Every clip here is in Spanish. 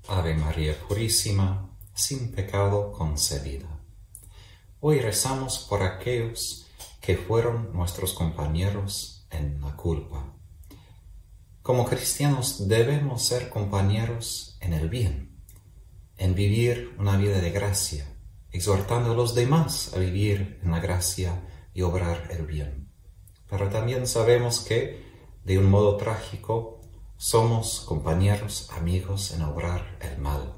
Ave María Purísima, sin pecado concebida. Hoy rezamos por aquellos que fueron nuestros compañeros en la culpa. Como cristianos debemos ser compañeros en el bien, en vivir una vida de gracia, exhortando a los demás a vivir en la gracia y obrar el bien. Pero también sabemos que, de un modo trágico, somos compañeros, amigos en obrar el mal.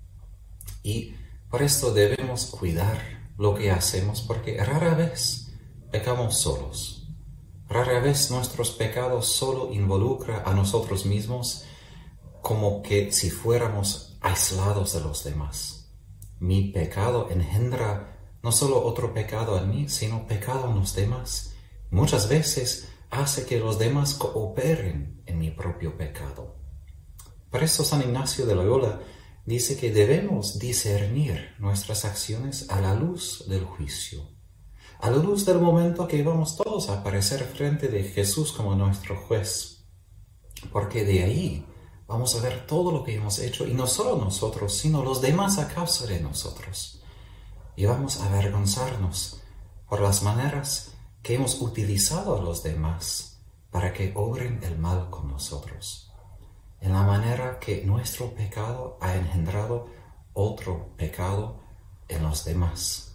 Y por esto debemos cuidar lo que hacemos, porque rara vez pecamos solos. Rara vez nuestros pecados solo involucran a nosotros mismos, como que si fuéramos aislados de los demás. Mi pecado engendra no solo otro pecado en mí, sino pecado en los demás. Muchas veces hace que los demás cooperen en mi propio pecado. Por eso San Ignacio de Loyola dice que debemos discernir nuestras acciones a la luz del juicio, a la luz del momento que vamos todos a aparecer frente de Jesús como nuestro juez, porque de ahí vamos a ver todo lo que hemos hecho, y no solo nosotros, sino los demás a causa de nosotros. Y vamos a avergonzarnos por las maneras que hemos utilizado a los demás para que obren el mal con nosotros, en la manera que nuestro pecado ha engendrado otro pecado en los demás.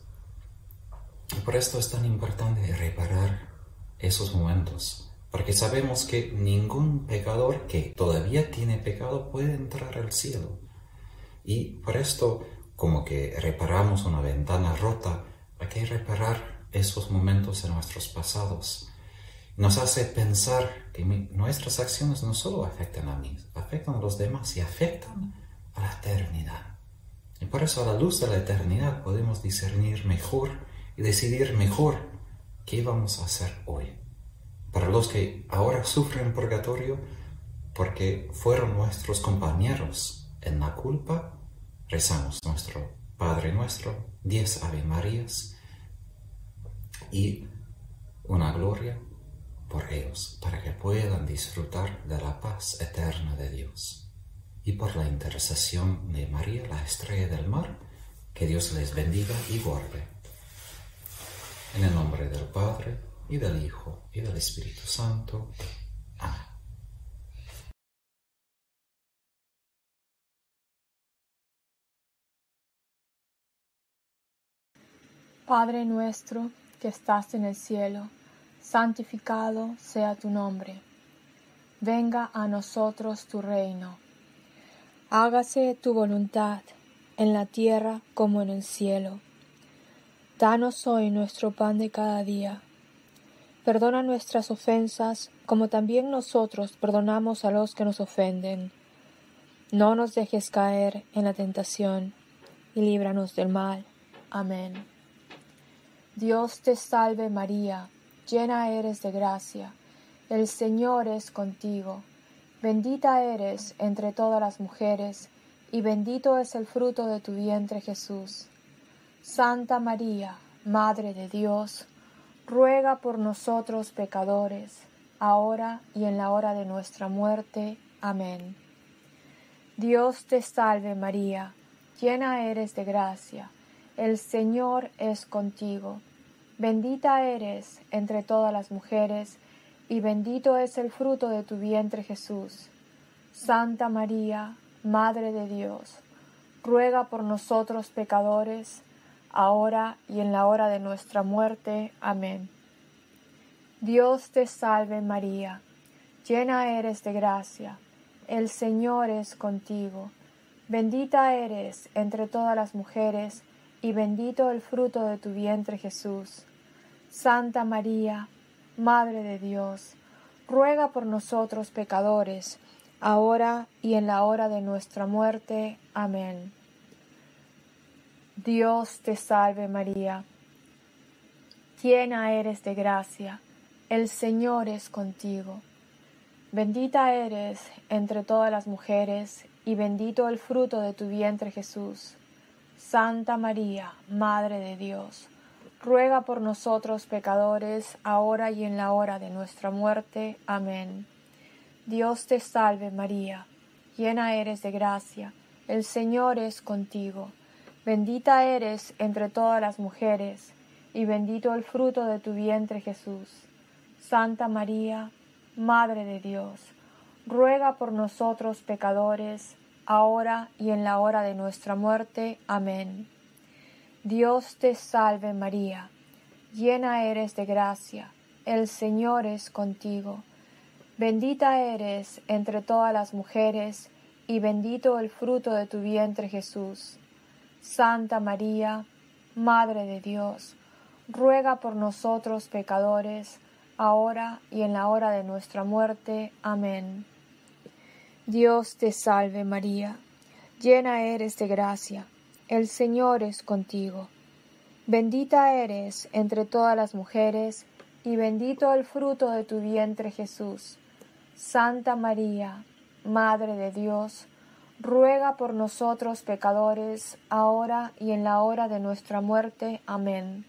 Y por esto es tan importante reparar esos momentos, porque sabemos que ningún pecador que todavía tiene pecado puede entrar al cielo. Y por esto, como que reparamos una ventana rota, hay que reparar esos momentos en nuestros pasados. Nos hace pensar que nuestras acciones no solo afectan a mí, afectan a los demás y afectan a la eternidad. Y por eso, a la luz de la eternidad, podemos discernir mejor y decidir mejor qué vamos a hacer hoy. Para los que ahora sufren purgatorio porque fueron nuestros compañeros en la culpa, rezamos nuestro Padre Nuestro, 10 Ave Marías y una gloria por ellos, para que puedan disfrutar de la paz eterna de Dios. Y por la intercesión de María, la estrella del mar, que Dios les bendiga y guarde. En el nombre del Padre, y del Hijo, y del Espíritu Santo. Amén. Padre nuestro que estás en el cielo, santificado sea tu nombre. Venga a nosotros tu reino. Hágase tu voluntad, en la tierra como en el cielo. Danos hoy nuestro pan de cada día. Perdona nuestras ofensas, como también nosotros perdonamos a los que nos ofenden. No nos dejes caer en la tentación, y líbranos del mal. Amén. Dios te salve María, llena eres de gracia, el Señor es contigo. Bendita eres entre todas las mujeres, y bendito es el fruto de tu vientre Jesús. Santa María, Madre de Dios, ruega por nosotros pecadores, ahora y en la hora de nuestra muerte. Amén. Dios te salve María, llena eres de gracia, el Señor es contigo. Bendita eres entre todas las mujeres, y bendito es el fruto de tu vientre Jesús. Santa María, Madre de Dios, ruega por nosotros pecadores, ahora y en la hora de nuestra muerte. Amén. Dios te salve María, llena eres de gracia, el Señor es contigo. Bendita eres entre todas las mujeres, y bendito el fruto de tu vientre Jesús. Santa María, Madre de Dios, ruega por nosotros pecadores, ahora y en la hora de nuestra muerte. Amén. Dios te salve María, llena eres de gracia, el Señor es contigo. Bendita eres entre todas las mujeres, y bendito el fruto de tu vientre Jesús. Santa María, Madre de Dios, ruega por nosotros pecadores, ahora y en la hora de nuestra muerte. Amén. Dios te salve María, llena eres de gracia, el Señor es contigo. Bendita eres entre todas las mujeres, y bendito el fruto de tu vientre Jesús. Santa María, Madre de Dios, ruega por nosotros pecadores, ahora y en la hora de nuestra muerte. Amén. Dios te salve María, llena eres de gracia, el Señor es contigo. Bendita eres entre todas las mujeres, y bendito el fruto de tu vientre Jesús. Santa María, Madre de Dios, ruega por nosotros pecadores, ahora y en la hora de nuestra muerte. Amén. Dios te salve María, llena eres de gracia, el Señor es contigo. Bendita eres entre todas las mujeres, y bendito el fruto de tu vientre Jesús. Santa María, Madre de Dios, ruega por nosotros pecadores, ahora y en la hora de nuestra muerte. Amén.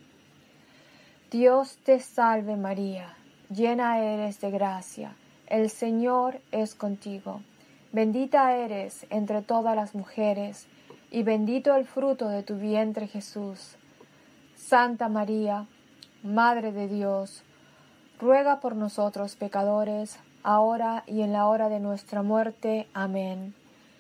Dios te salve María, llena eres de gracia, el Señor es contigo. Bendita eres entre todas las mujeres, y bendito el fruto de tu vientre Jesús. Santa María, Madre de Dios, ruega por nosotros pecadores, ahora y en la hora de nuestra muerte. Amén.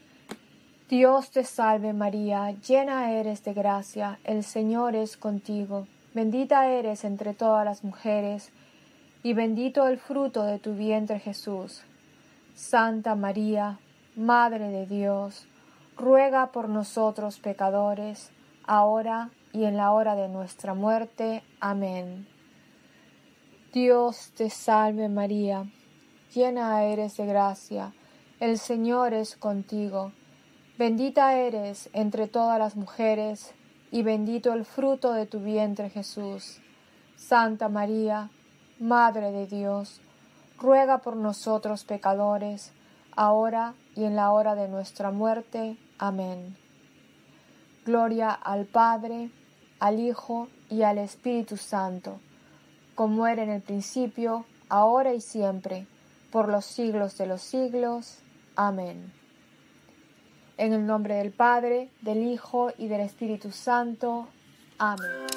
Dios te salve María, llena eres de gracia, el Señor es contigo. Bendita eres entre todas las mujeres, y bendito el fruto de tu vientre Jesús. Santa María, Madre de Dios, ruega por nosotros pecadores, ahora y en la hora de nuestra muerte. Amén. Dios te salve María, llena eres de gracia, el Señor es contigo. Bendita eres entre todas las mujeres, y bendito el fruto de tu vientre Jesús. Santa María, Madre de Dios, ruega por nosotros pecadores, ahora y en la hora de nuestra muerte. Amén. Gloria al Padre, al Hijo y al Espíritu Santo, como era en el principio, ahora y siempre, por los siglos de los siglos. Amén. En el nombre del Padre, del Hijo y del Espíritu Santo. Amén.